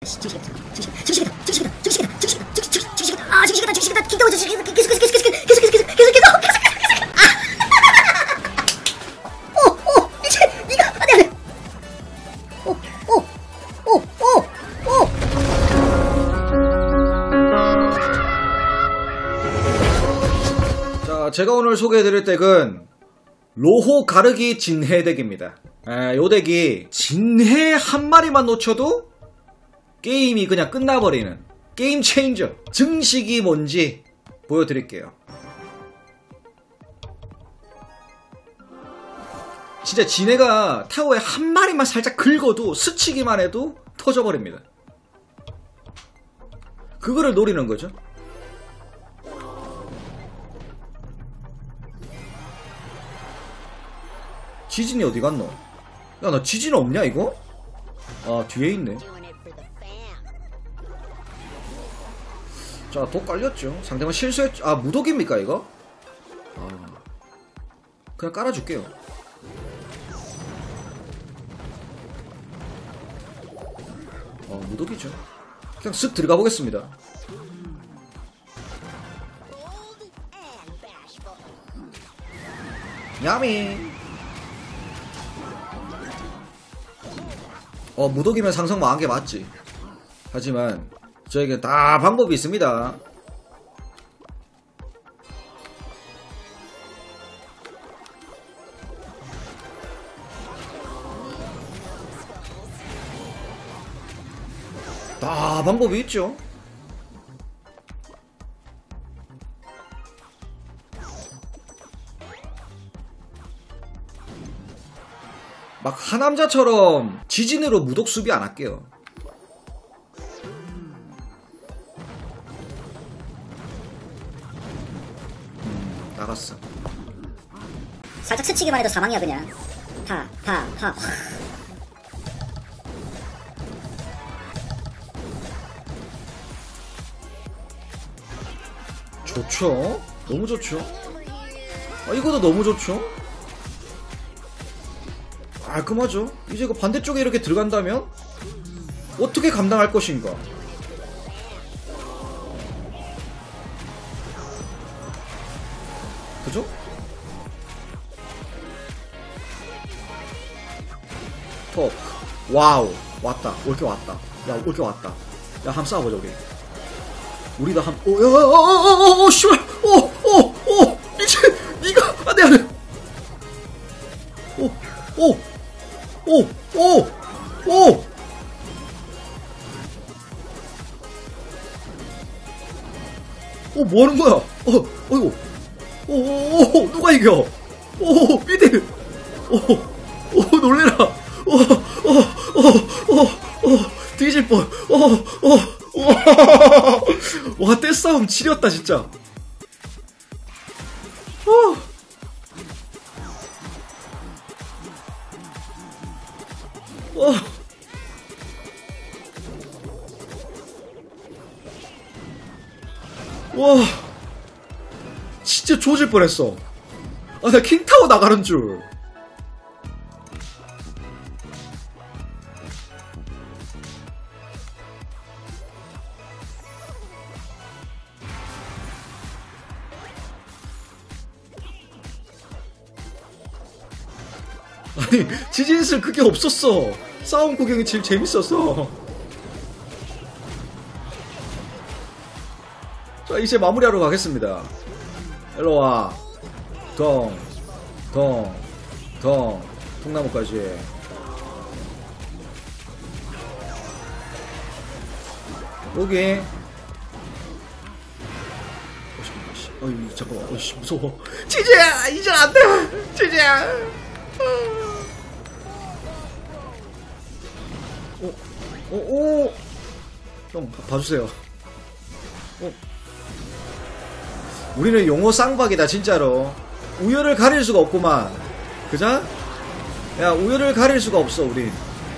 제가 오늘 소개해드릴 덱은 로호 가르기 진해 덱입니다. 요 덱이 진해 한 마리만 놓쳐도 게임이 그냥 끝나버리는 게임 체인저 증식이 뭔지 보여드릴게요. 진짜 진해가 타워에 한 마리만 살짝 긁어도 스치기만 해도 터져버립니다. 그거를 노리는 거죠. 지진이 어디 갔노? 야, 나 지진 없냐 이거? 아, 뒤에 있네. 자, 독 깔렸죠. 상대방 실수했죠. 아, 무독입니까 이거? 아, 그냥 깔아줄게요. 무독이죠. 그냥 쓱 들어가 보겠습니다. 야미. 무독이면 상성 망한 게 맞지. 하지만 저에게 다 방법이 있습니다. 다 방법이 있죠. 막 하남자처럼 지진으로 무독 수비 안 할게요. 나갔어. 살짝 스치기만 해도 사망이야 그냥. 좋죠? 너무 좋죠? 이거도 너무 좋죠? 깔끔하죠? 이제 그 반대쪽에 이렇게 들어간다면 어떻게 감당할 것인가? 그죠? 톱. 와우. 왔다. 올게 왔다. 야, 올게 왔다. 야, 한번 싸워보자, 우리. 우리도 한, 씨발! 이제, 니가, 안 돼. 뭐 하는 거야? 어이구. 누가 이겨? 미드. 놀래라. 뒤질 뻔. 와, 떼싸움 지렸다, 진짜. 와, 진짜 조질 뻔했어. 나 킹타워 나가는 줄. 아니, 지진슬 그게 없었어. 싸움 구경이 제일 재밌었어. 자, 이제 마무리하러 가겠습니다. 일로와. 통나무까지. 여기. 잠깐만. 무서워. 지지야! 이제 안 돼! 지지야! 형, 봐주세요. 우리는 용호 쌍박이다, 진짜로. 우열을 가릴 수가 없구만. 그자? 야, 우열을 가릴 수가 없어, 우린.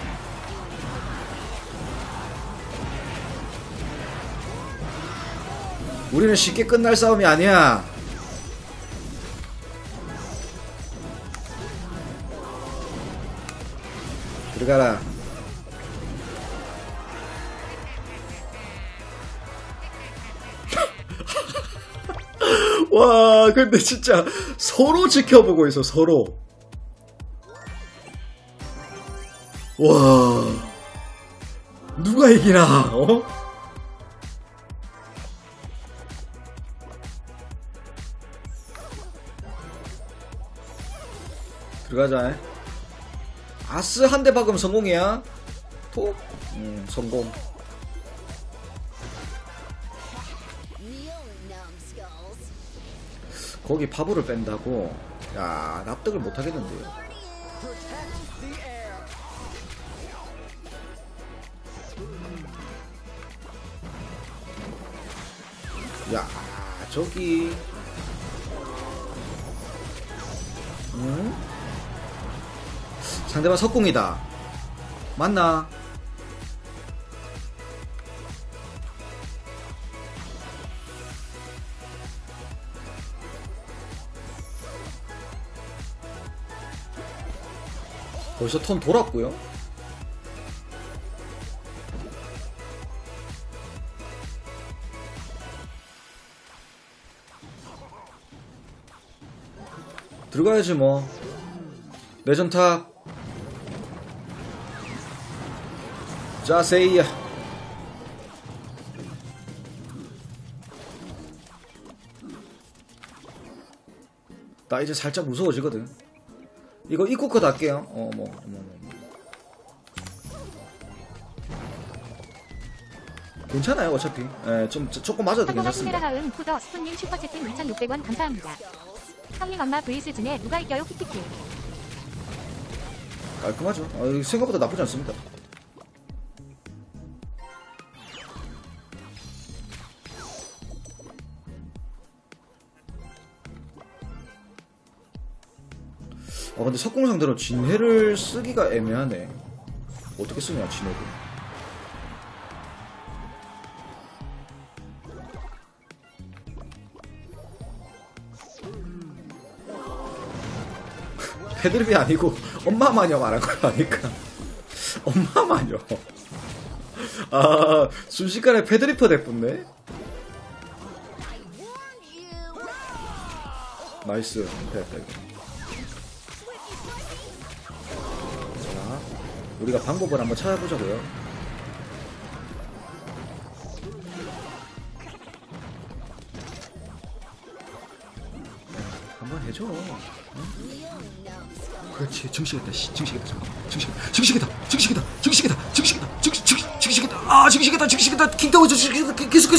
우리는 쉽게 끝날 싸움이 아니야. 들어가라. 와, 근데 진짜 서로 지켜보고 있어, 서로. 와, 누가 이기나, 어? 들어가자. 아스 한 대 박으면 성공이야. 톡. 성공. 거기 파브를 뺀다고? 야, 납득을 못 하겠는데요. 야, 저기. 상대방 석궁이다. 맞나? 벌써 턴 돌았고요. 들어가야지 뭐. 내전탑. 자세이야. 나 이제 살짝 무서워지거든. 이거 입구 컷 할게요. 괜찮아요, 어차피. 예, 조금 맞아도 괜찮습니다. 하은 코더 스푼님 슈퍼채팅 2,600원 감사합니다. 형님 엄마 vs 진에 누가 이겨요? 키키키. 깔끔하죠. 생각보다 나쁘지 않습니다. 근데 석궁 상대로 진해를 쓰기가 애매하네. 어떻게 쓰냐, 진해를. 패드립이 아니고 엄마 마녀 말한 거라니까. 엄마 마녀. 아, 순식간에 패드리퍼 됐었네. 나이스. 됐다 이거. 자, 우리가 방법을 한번 찾아보자고요. 한번 해줘. 응? 그렇지. 증식했다. 증식했다. 잠깐만. 증식했다. 아, 증식했다. 킹타워 증식했다. 계속.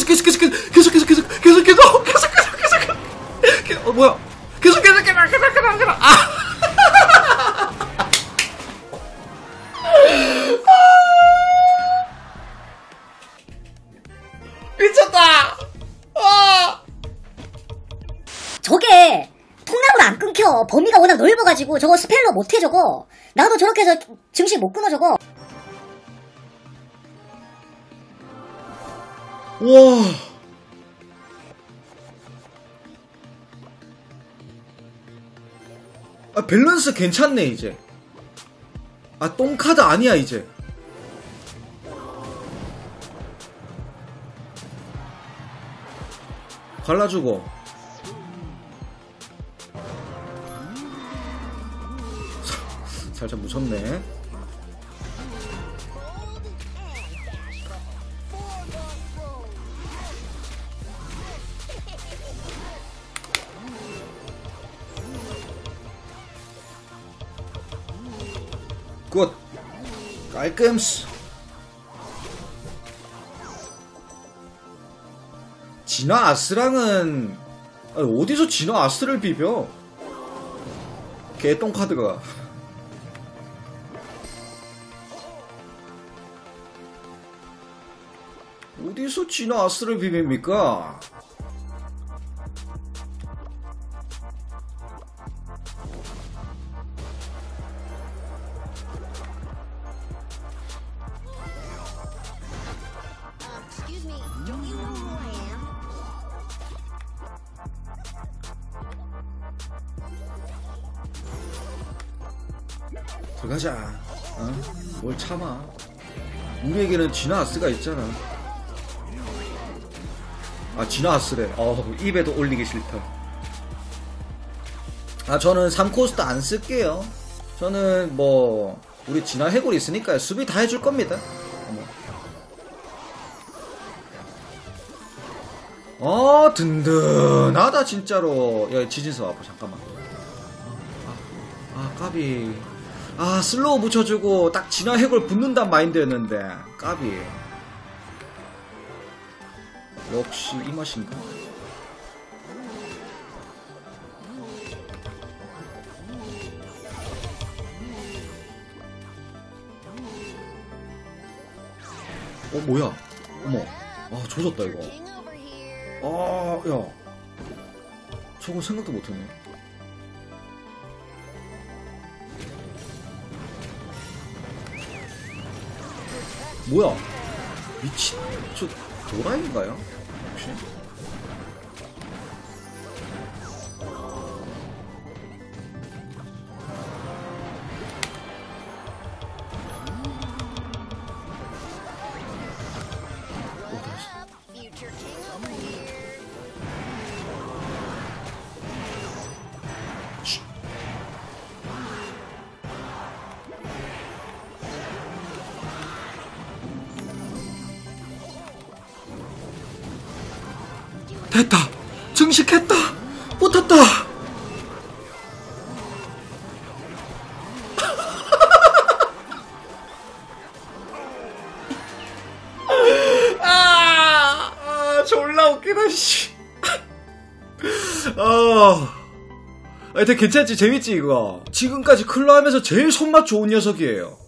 뭐야? 계속. 아. 미쳤다. 아. 저게 통나무로 안 끊겨. 범위가 워낙 넓어가지고 저거 스펠러 못해 저거. 나도 저렇게 해서 증식 못 끊어 저거. 와. 아, 밸런스 괜찮네 이제. 아, 똥카드 아니야 이제. 갈라주고. 살짝 무섭네. 굿. 깔끔스. 진화 아스랑은 어디서 진화 아스를 비벼? 개똥 카드가. 어디서 진화 아스를 비빕니까? 들어가자. 뭘 참아. 우리에게는 진화 아스가 있잖아. 아, 진화 아스래. 입에도 올리기 싫다. 아, 저는 3코스트 안 쓸게요. 저는 뭐 우리 진화 해골 있으니까요. 수비 다 해줄 겁니다. 든든하다 진짜로. 야, 지진서 와봐. 잠깐만. 까비. 슬로우 붙여주고 딱 진화 해골 붙는단 마인드였는데 까비. 역시 이 맛인가? 뭐야? 어머. 조졌다 이거. 야. 저거 생각도 못했네. 뭐야? 미친, 저 도라이인가요? 혹시? 됐다! 증식했다! 붙었다! 졸라 웃기다, 씨. 하여튼 괜찮지? 재밌지, 이거? 지금까지 클로 하면서 제일 손맛 좋은 녀석이에요.